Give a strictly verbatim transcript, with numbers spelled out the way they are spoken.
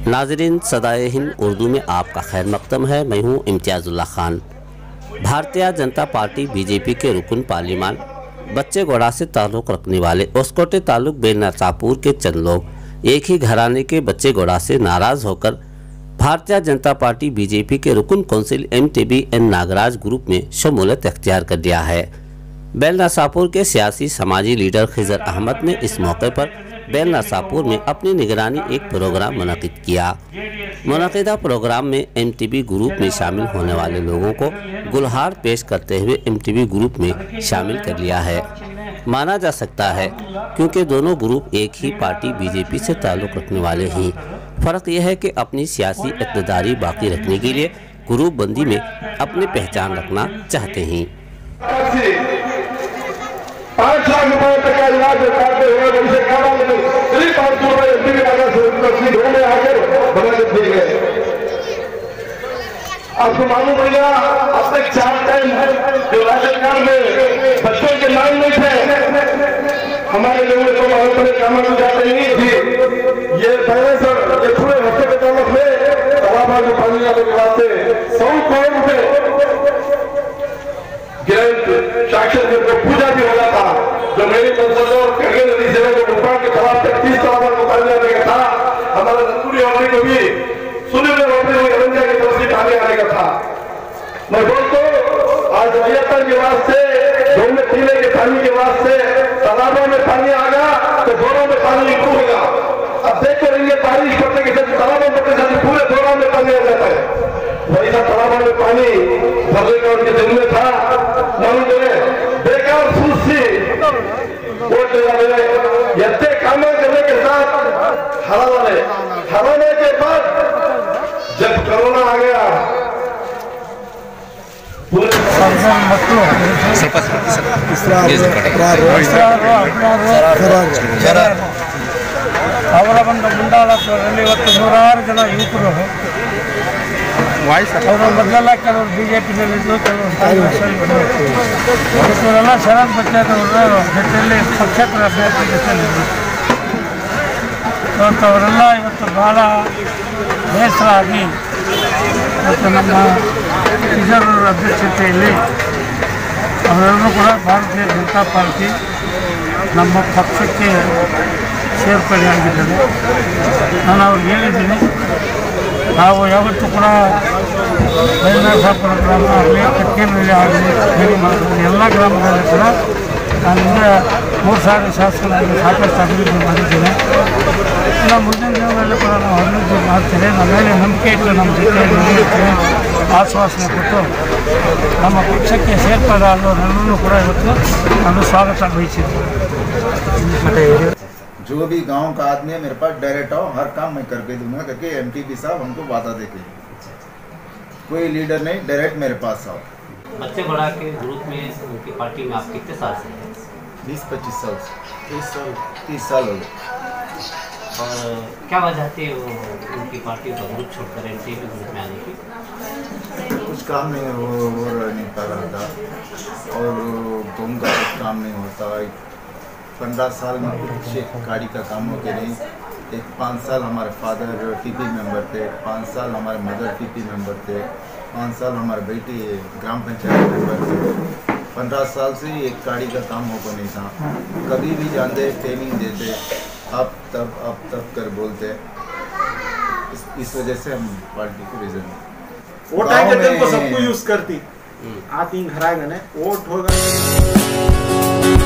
नाजरीन, सदाए हिंद उर्दू में आपका खैर मकदम है। मैं हूँ इम्तियाजुल्लाह खान। भारतीय जनता पार्टी बीजेपी के रुकन पार्लिमान बच्चेगौड़ा से ताल्लुक़ रखने वाले ओस्कोटे ताल्लुक बेनसापुर के चंद लोग एक ही घराने के बच्चेगौड़ा से नाराज़ होकर भारतीय जनता पार्टी बीजेपी के रुकन council M T B N Nagaraj group में शमूलियत अख्तियार कर लिया है। बेनसापुर के सियासी समाजी लीडर खिजर अहमद ने इस मौके पर बेनसापुर में अपनी निगरानी एक प्रोग्राम मुनक़िद किया। मुनक़िदा प्रोग्राम में एम टी बी ग्रुप में शामिल होने वाले लोगों को गुलहार पेश करते हुए एम टी बी ग्रुप में शामिल कर लिया है। माना जा सकता है क्योंकि दोनों ग्रुप एक ही पार्टी बीजेपी से ताल्लुक़ रखने वाले हैं। फ़र्क यह है कि अपनी सियासी इक़्तिदारी बाकी रखने के लिए ग्रुप बंदी में अपनी पहचान रखना चाहते हैं। पाँच लाख रुपए तक का इलाज करते हुए उनसे कहा करीब पाँच सौ रुपए एमपी नगर से घर में आकर बना के दिए गए। आपको मालूम भैया अब तक चार टाइम जो राशन कार्ड में बच्चों के नाम नहीं थे, हमारे लोगों को वहां पर काम में जाते नहीं थी। ये पहले सर ये पूरे हफ्ते के ताल्लुक में तालाबा जो पानी आने के वास्ते सौ करोड़ रुपए साक्षर को पूजा भी हो था। जो मेरी मंजिल और करगे नदी जिले में भोपाल के खिलाफ तीस तालाब को पानी आने का था। हमारा रतपुरी होने को भी सुने में होते हुए रंजा की तरफ से पानी आने का था। मैं बोलता हूँ आज अभियंता के वास्ते ढूंढने पीने के पानी के वास्ते तालाबों में पानी आगा तो बोरों में पानी इम्प्रूव होगा। अब देखते रहेंगे बारिश पड़ने के साथ तालाबों में साथ पूरे बोरों में पानी आ जाता है। वही था तालाबों में पानी भरने का उनके दिल में था। बेकार सूची वोट यत्ते काम करने के साथ हराने हराने के बाद जब कोरोना आ गया ಅವರ ಬಂದ ಮುಂದಾಳತ್ವದಲ್ಲಿ ಇವತ್ತು ನೂರಾರು ಜನ ಯುವಕರು ಅವರು ಮೊದಲೆಲ್ಲ ಕೆಲವರು ಬಿಜೆಪಿನಲ್ಲಿದ್ದು ಕೆಲವರು ಇವರೆಲ್ಲ ಶರತ್ ಬಚ್ಚೇದವರು ಜೊತೆಯಲ್ಲಿ ಪಕ್ಷೇತರ ಅಭ್ಯರ್ಥಿ ಜೊತೆಯಲ್ಲಿದ್ದರು. ಇವತ್ತು ಅವರೆಲ್ಲ ಇವತ್ತು ಭಾಳ ಬೇಸರ ಆಗಿ ಇವತ್ತು ನಮ್ಮ ರಿಸರ್ವ್ ಅಧ್ಯಕ್ಷತೆಯಲ್ಲಿ ಅವರೆಲ್ಲರೂ ಕೂಡ ಭಾರತೀಯ ಜನತಾ ಪಾರ್ಟಿ ನಮ್ಮ ಪಕ್ಷಕ್ಕೆ ಸೇರ್ಪಡೆಯಾಗಿದ್ದಾರೆ. ನಾನು ಅವ್ರಿಗೆ ಹೇಳಿದ್ದೀನಿ, ನಾವು ಯಾವತ್ತೂ ಕೂಡ ಬೆನಸಾಪುರ ಗ್ರಾಮ ಆಗಲಿ ಕಕ್ಕೇನಹಳ್ಳಿ ಆಗಲಿ ಬೇರೆ ಮಾಡಬಹುದು ಎಲ್ಲ ಗ್ರಾಮಗಳಲ್ಲಿ ಕೂಡ ನಾನಿಂದ ಮೂರು ಸಾವಿರ ಶಾಸಕರಾಗಿ ಸಾಕಷ್ಟು ಅಭಿವೃದ್ಧಿ ಮಾಡಿದ್ದೇನೆ. ಇನ್ನು ಮುಂದಿನ ದಿನಗಳಲ್ಲಿ ಕೂಡ ನಾವು ಅಭಿವೃದ್ಧಿ ಮಾಡ್ತೇವೆ. ನಮ್ಮ ಮೇಲೆ ನಂಬಿಕೆ ಇಟ್ಟು ನಮ್ಮ ಜೊತೆ ಆಶ್ವಾಸನೆ ಕೊಟ್ಟು ನಮ್ಮ ಪಕ್ಷಕ್ಕೆ ಸೇರ್ಪಡೆ ಆಗೋರೆಲ್ಲರೂ ಕೂಡ ಇವತ್ತು ನಾನು ಸ್ವಾಗತ ಬಯಸಿದ್ದೆ. जो भी गांव का आदमी है मेरे पास डायरेक्ट आओ, हर काम मैं करके दूंगा करके एमटीपी साहब हमको वादा देते हैं। कोई लीडर नहीं, डायरेक्ट मेरे पास आओ। बच्चेगौड़ा के ग्रुप में उनकी पार्टी में आप कितने साल से हैं? बीस पच्चीस साल से तीस साल तीस साल हो गए। और क्या वजह थी वो उनकी पार्टी का ग्रुप छोड़कर एमटीबी ग्रुप में आने की? कुछ काम नहीं हो वो नहीं पा रहा था और घूम का कुछ काम नहीं होता। पंद्रह साल में कुछ गाड़ी का काम होते नहीं। एक पाँच साल हमारे फादर टीपी मेंबर थे, पाँच साल हमारे मदर टीपी मेंबर थे, पाँच साल हमारे बेटी ग्राम पंचायत मेंबर थे। पंद्रह साल से एक गाड़ी का काम हो को नहीं था। कभी भी जानते ट्रेनिंग देते, अब तब अब तब कर बोलते। इस, इस वजह से हम पार्टी को रीजन वोट आएंगे तो सबको यूज करती आती घर आएगा ना वोट होगा।